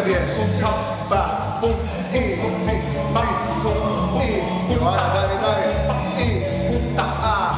wiesz. Pa, pum, pa, dalej, dalej. Pa,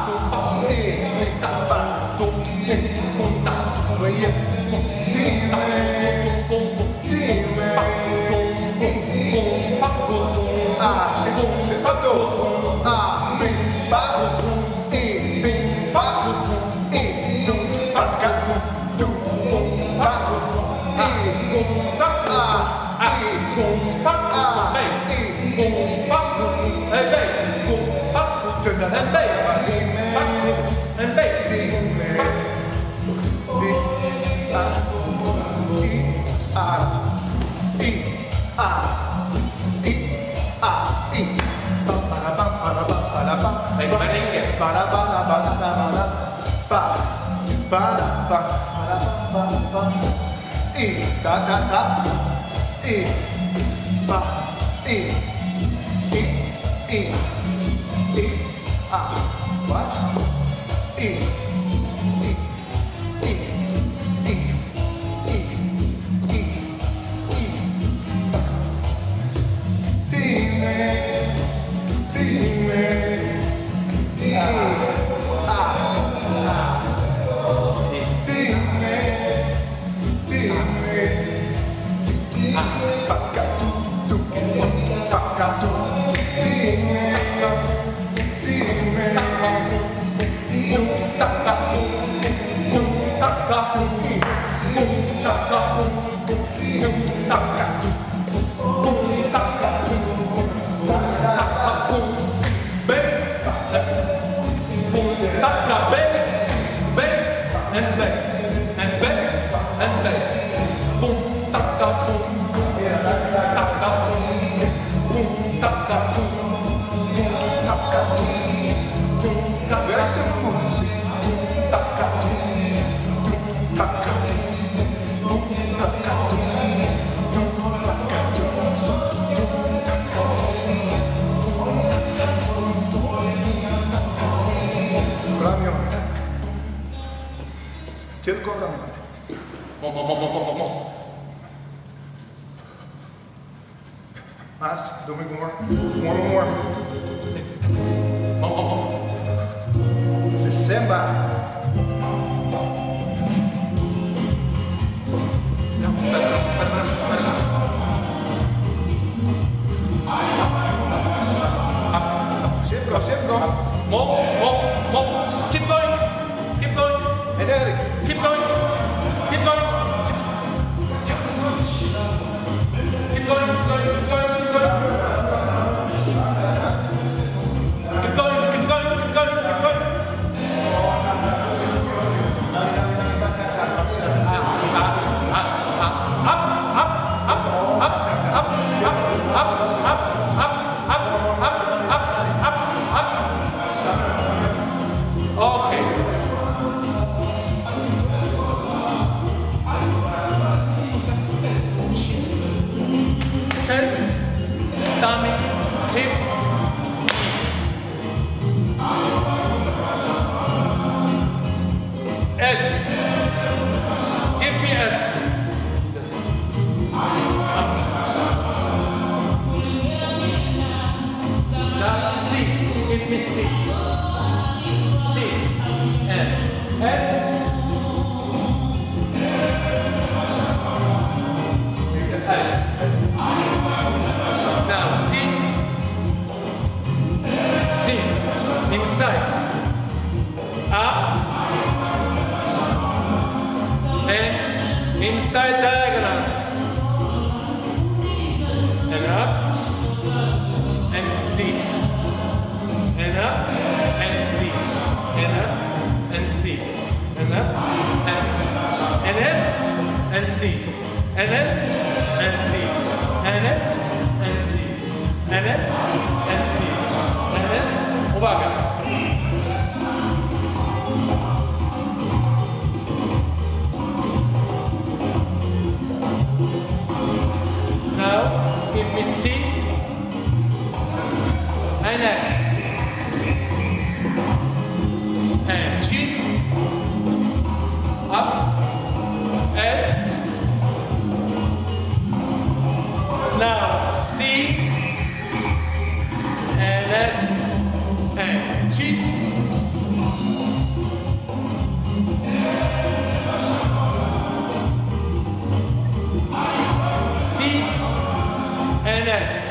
Tylko ramiona. Last, do we more? More. This is Semba. Szybko. More. Keep going. Hey, Dali. Keep going. Keep going. Okay. Chest, stomach, hips. S. Give me S. Now C. Give me C. C. N. S. S. Now C. Inside. Up. And inside diagonal. And up. And C. And up. And C. And up. And C. And up. And C. And S. And C. And S. And C. And S. And C. And S. And C. And S. Uwaga. Now, give me C and S and G, up, S, Now C and S and G. C and S.